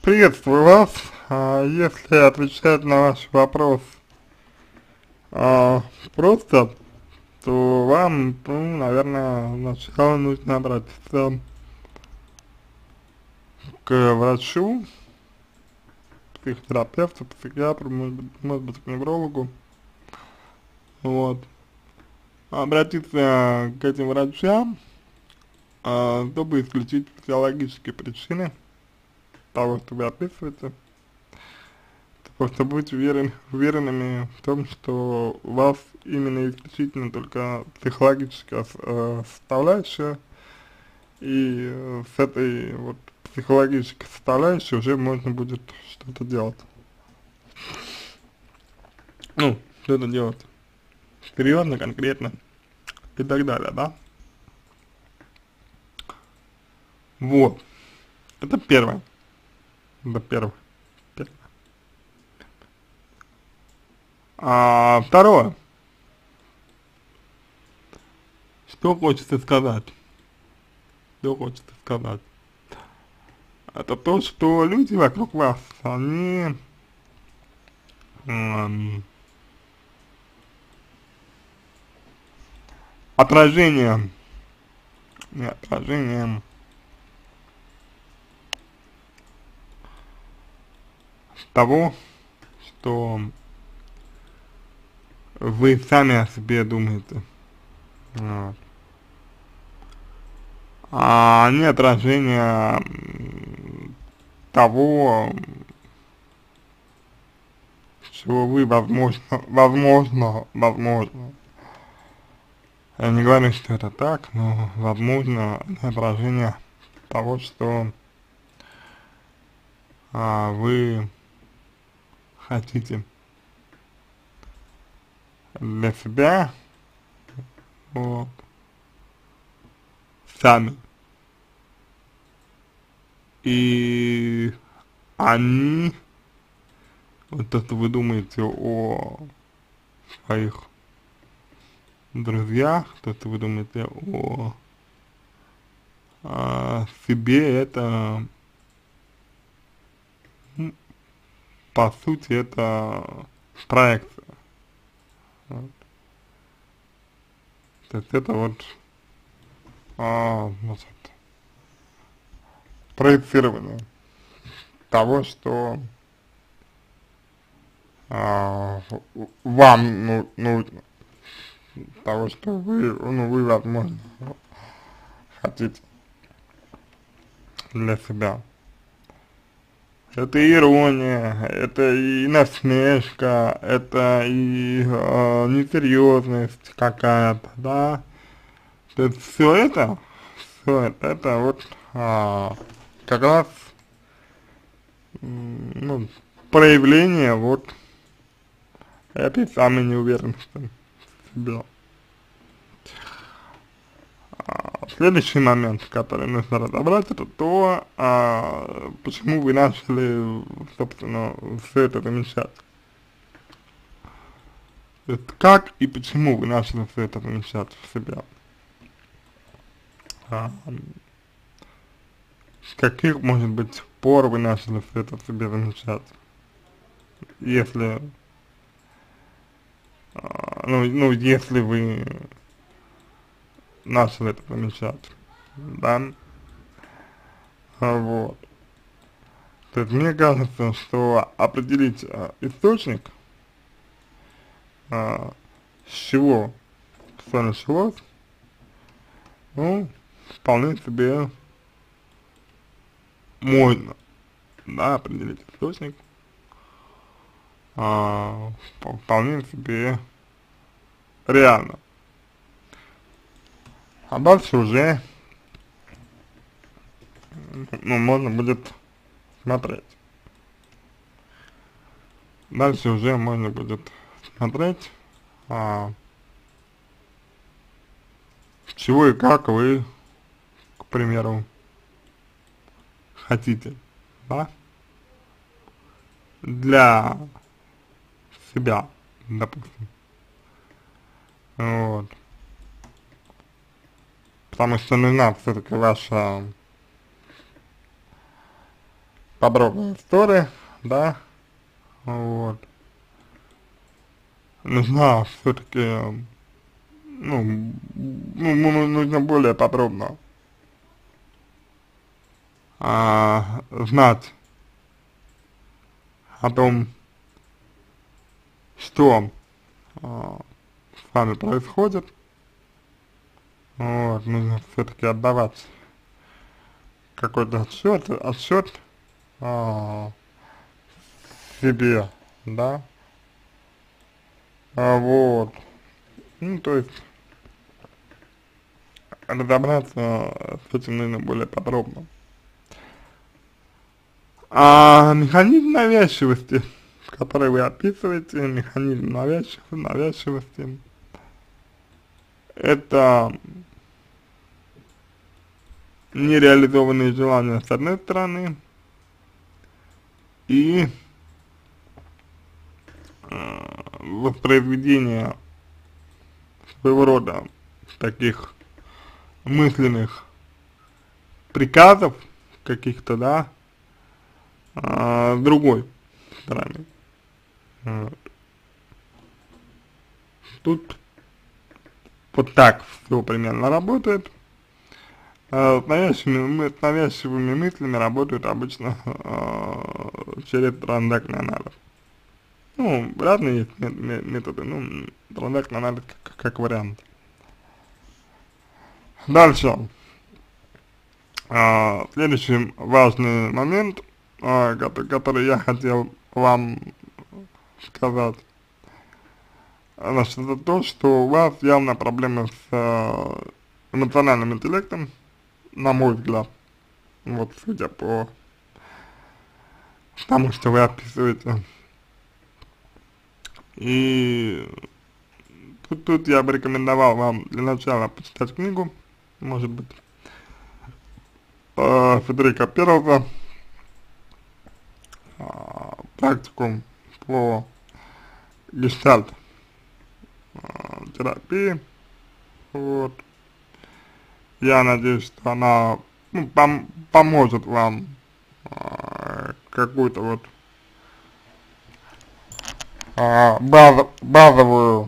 Приветствую вас. Если отвечать на ваш вопрос а, просто, то вам, ну, наверное, сначала нужно обратиться к врачу, психотерапевту, психиатру, может быть, к неврологу. Вот. Обратиться к этим врачам, чтобы исключить физиологические причины того, что вы описываете. Просто быть уверенными в том, что у вас именно исключительно только психологическая составляющая, и с этой вот психологической составляющей уже можно будет что-то делать. Ну, что-то делать серьезно, конкретно и так далее, да? Вот. Это первое. Это первое. Второе. Что хочется сказать? Что хочется сказать? Это то, что люди вокруг вас, они эм, отражение, не отражением того, что вы сами о себе думаете. Вот. А не отражение того, чего вы, возможно, я не говорю, что это так, но возможно, не отражение того, что вы хотите для себя, вот, сами. И они, вот то, что вы думаете о своих друзьях, то, что вы думаете о себе, это, ну, по сути, это проекция. Вот. То есть это вот, значит, проецирование того, что вам нужно, того, что вы, возможно, хотите для себя. Это и ирония, это и насмешка, это и несерьезность какая-то, да. То есть это вот как раз, ну, проявление вот этой самой неуверенности в себе. Следующий момент, который нужно разобрать, это то, почему вы начали, собственно, все это замечать. То есть как и почему вы начали все это замечать в себе. А, с каких, может быть, пор вы начали все это в себе замечать? Если, если вы начали это замечать, да, вот. То есть мне кажется, что определить источник, с чего все началось, ну, вполне себе можно, да, определить источник, вполне себе реально. А дальше уже, ну, можно будет смотреть. Дальше уже можно будет смотреть, с чего и как вы, к примеру, хотите, да, для себя, допустим, вот, потому что нужна все-таки ваша подробная история, да, вот. Нужна все-таки, нужно более подробно знать о том, что с вами происходит. Вот, нужно все-таки отдавать какой-то отсчет себе, да, вот, ну, то есть разобраться с этим нужно более подробно. А механизм навязчивости, который вы описываете, механизм навязчивости, это нереализованные желания с одной стороны и воспроизведение своего рода таких мысленных приказов каких-то, да, с другой стороны. Вот. Тут вот так все примерно работает. С навязчивыми мыслями работают обычно через транзактный анализ. Ну, разные есть методы, ну, транзактный анализ как вариант. Дальше. Следующий важный момент, который я хотел вам сказать, значит, это то, что у вас явно проблемы с эмоциональным интеллектом, на мой взгляд, вот судя по тому, что вы описываете. И тут я бы рекомендовал вам для начала почитать книгу, может быть, Фредерика Перлза, практикум по гештальт терапии. Вот. Я надеюсь, что она поможет вам какую-то вот базовую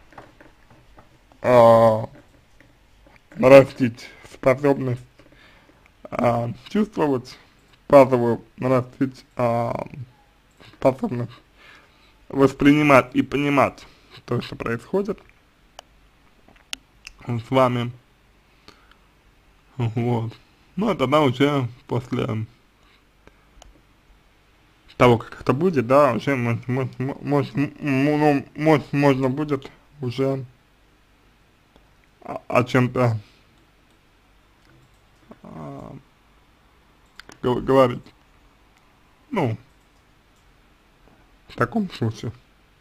нарастить способность чувствовать, базовую нарастить способность воспринимать и понимать то, что происходит с вами. Вот. Ну, это тогда уже после того, как это будет, да, уже можно будет уже о чем-то говорить. Ну, в таком случае.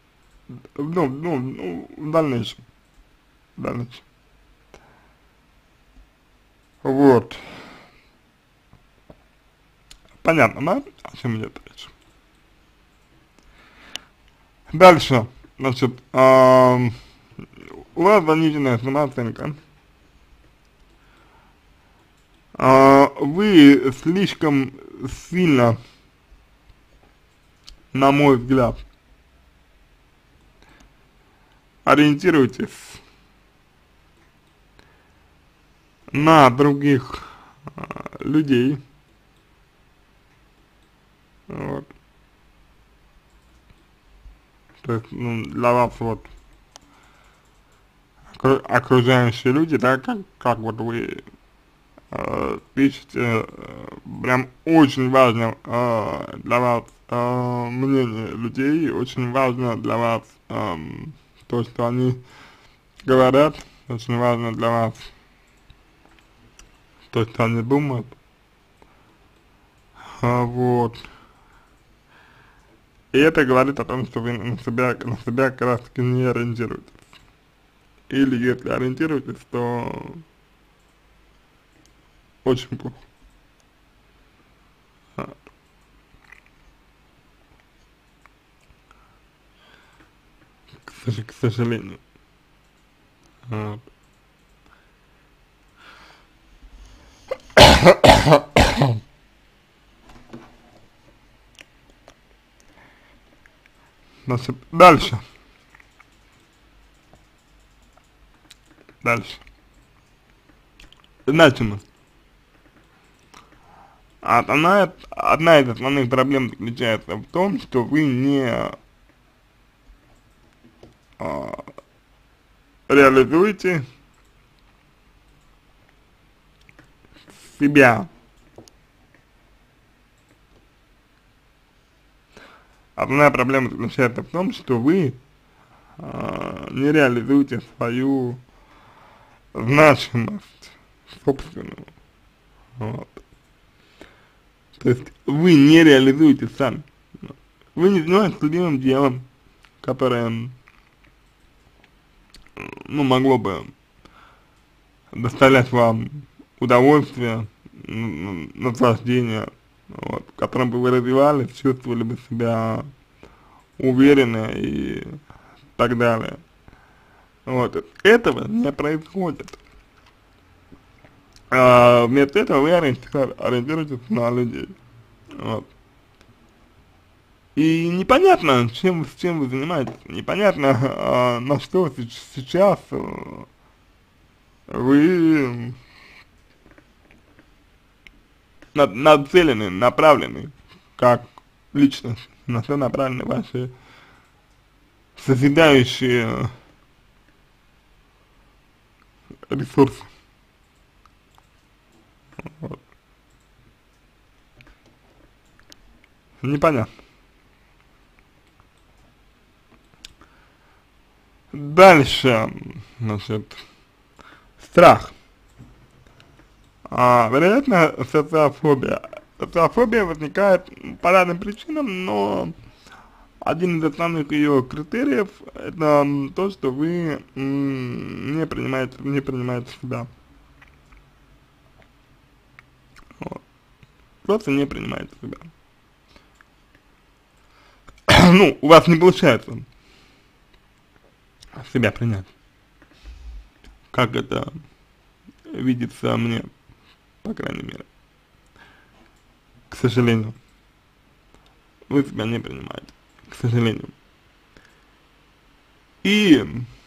В дальнейшем. В дальнейшем. Вот. Понятно, да? О чем идет речь? Дальше. Значит, у вас заниженная самооценка. Вы слишком сильно, на мой взгляд, ориентируетесь на других людей. Вот. То есть, ну, для вас вот окружающие люди, да, как вот вы пишете, прям очень важно для вас мнение людей, очень важно для вас то, что они говорят, очень важно для вас то, что они думают, вот. И это говорит о том, что вы на себя как раз таки не ориентируетесь. Или если ориентируетесь, то очень плохо. К сожалению. Вот. Значит, дальше. Значимость. Одна из основных проблем заключается в том, что вы не а, реализуете себя. Основная проблема заключается в том, что вы не реализуете свою значимость собственную. Вот. То есть вы не реализуете сами. Вы не занимаетесь любимым делом, которое, ну, могло бы доставлять вам удовольствие, наслаждение, вот, в котором бы вы развивались, чувствовали бы себя уверенно и так далее. Вот. Этого не происходит. Вместо этого вы ориентируетесь на людей. Вот. И непонятно, чем вы занимаетесь, непонятно, на что сейчас вы нацелены, направлены, как личность, на что направлены ваши созидающие ресурсы. Вот. Непонятно. Дальше, значит, страх. Вероятно, социофобия. Социофобия возникает по разным причинам, но один из основных ее критериев — это то, что вы не принимаете себя. Вот. Просто не принимаете себя. Ну, у вас не получается себя принять, как это видится мне, по крайней мере. К сожалению, вы себя не принимаете, к сожалению. И,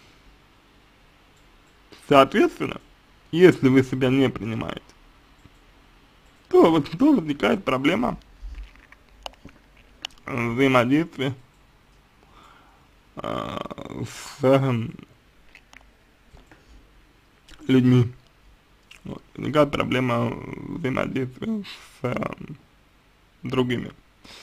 соответственно, если вы себя не принимаете, то возникает проблема взаимодействия с людьми. Вот. Возникает проблема взаимодействия с другими.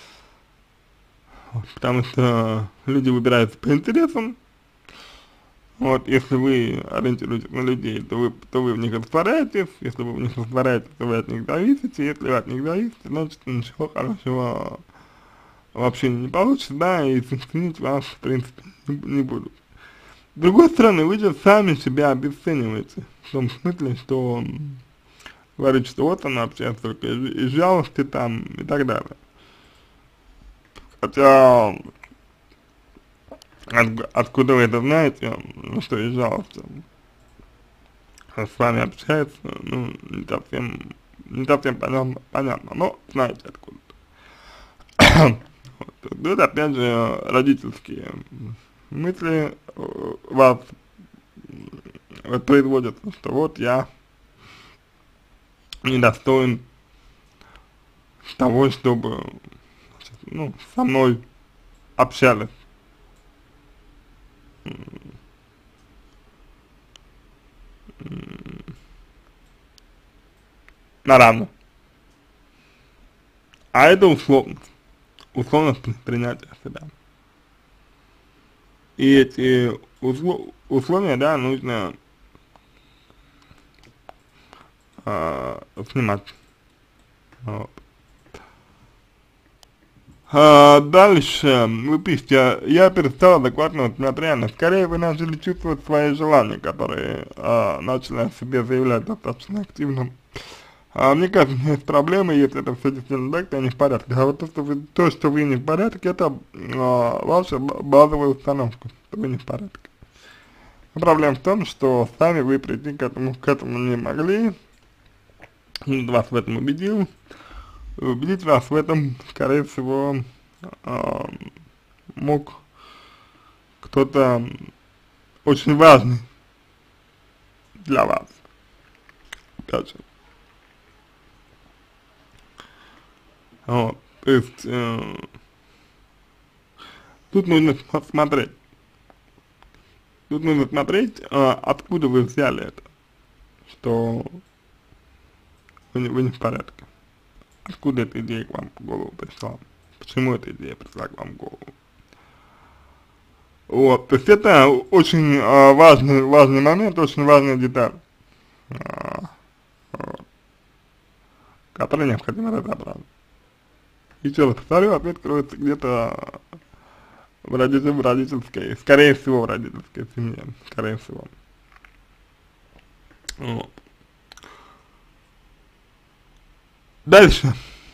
Вот. Потому что люди выбираются по интересам. Вот, если вы ориентируетесь на людей, то вы в них растворяетесь. Если вы в них растворяетесь, то вы от них зависите. Если вы от них зависите, значит ничего хорошего вообще не получится, да, и ценить вас, в принципе, не будут. С другой стороны, вы же сами себя обесцениваете, в том смысле, что говорите, что вот она общается только из жалости там и так далее. Хотя, откуда вы это знаете, что из жалости? С вами общается, ну, не совсем понятно, но знаете откуда-то. Вот. Это опять же родительские мысли вас воспроизводят, что вот я недостоин того, чтобы, ну, со мной общались. На равных. А это условность принятия себя. И эти условия, да, нужно снимать. Вот. Дальше вы пишете: я перестал адекватно смотреть реальность. Скорее вы начали чувствовать свои желания, которые начали о себе заявлять достаточно активно. Мне кажется, у меня есть проблемы, если это все действительно так, то я не в порядке. А вот то, что вы не в порядке, это ваша базовая установка, что вы не в порядке. Но проблема в том, что сами вы прийти к этому не могли, вас в этом убедил. Убедить вас в этом, скорее всего, мог кто-то очень важный для вас. Опять же. Вот. То есть, тут нужно смотреть. Тут нужно смотреть, откуда вы взяли это, что вы не в порядке. Откуда эта идея к вам в голову пришла? Почему эта идея пришла к вам в голову? Вот, то есть это очень важный момент, очень важная деталь, вот, который необходимо разобрать. Еще раз повторю, ответ кроется где-то в родительской, скорее всего, в родительской семье, скорее всего. Вот. Дальше.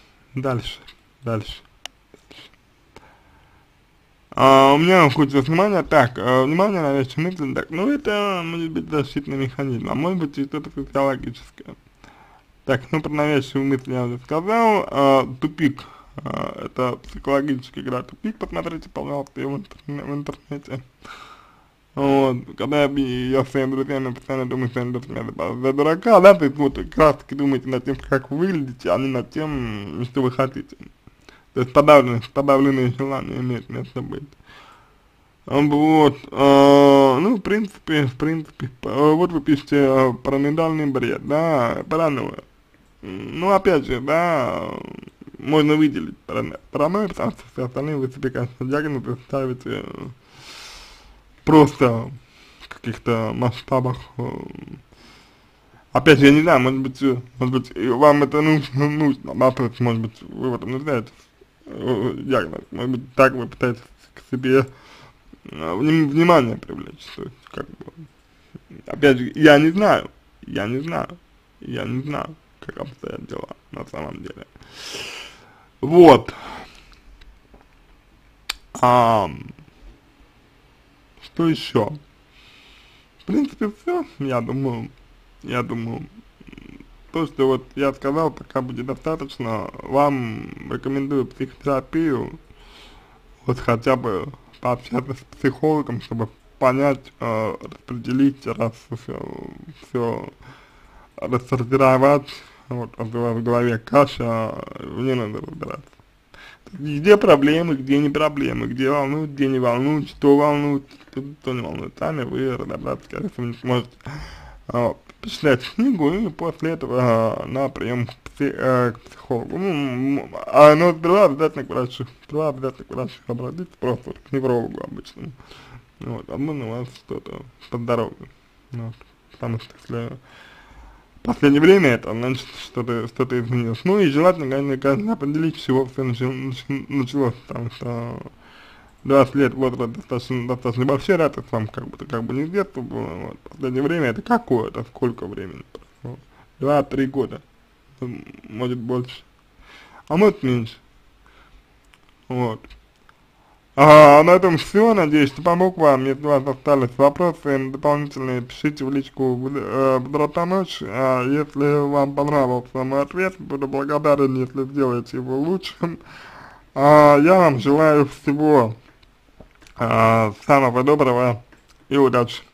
У меня хочется внимание, так, внимание на вещи мысли, так, ну это может быть защитный механизм, а может быть и что-то физиологическое. Так, ну про навязчивые мысли я уже сказал, тупик, это психологическая игра тупик, посмотрите, пожалуйста, в интернете. Вот, когда я с своими друзьями постоянно думаю, что они за дурака, да, то есть вот как раз таки думаете над тем, как вы выглядите, а не над тем, что вы хотите. То есть подавленные желания имеют место быть. Вот, ну, в принципе, вот вы пишете параноидальный бред, да, паранойя. Ну, опять же, да, можно выделить паранойю, потому что все остальные вы себе, конечно, диагнозы ставите просто в каких-то масштабах. Опять же, я не знаю, может быть, вам это нужно, а может быть, вы в этом нуждаетесь, диагноз, может быть, так вы пытаетесь к себе внимание привлечь, то есть, как бы, опять же, я не знаю, как обстоят дела на самом деле. Вот. Что еще? В принципе, все, я думаю, то, что вот я сказал, пока будет достаточно. Вам рекомендую психотерапию, вот хотя бы пообщаться с психологом, чтобы понять, распределить, все рассортировать, вот, у вас в голове каша, мне надо разбираться. Где проблемы, где не проблемы, где волнует, где не волнует, что не волнует. Сами вы разобраться, скорее всего, не сможете. Почитать книгу и после этого на прием к психологу. Но сперва обязательно к врачу. Обратиться просто к неврологу обычному. Вот, возможно, у вас что-то по здоровью. Вот, потому что если в последнее время это, значит, что-то изменилось. Ну и желательно, конечно, определить, с чего все началось, потому что 20 лет возраст достаточно большой, да, то есть вам как бы не с детства было, вот. В последнее время это какое, это сколько времени прошло? 2-3 года, может больше, а может меньше, вот. На этом все, надеюсь, что помог вам. Если у вас остались вопросы дополнительные, пишите в личку «Буду помочь». Если вам понравился мой ответ, буду благодарен, если сделаете его лучшим. Я вам желаю всего самого доброго и удачи.